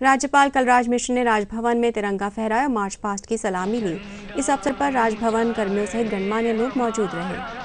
राज्यपाल कलराज मिश्र ने राजभवन में तिरंगा फहराया और मार्च पास्ट की सलामी ली। इस अवसर पर राजभवन कर्मियों सहित गणमान्य लोग मौजूद रहे।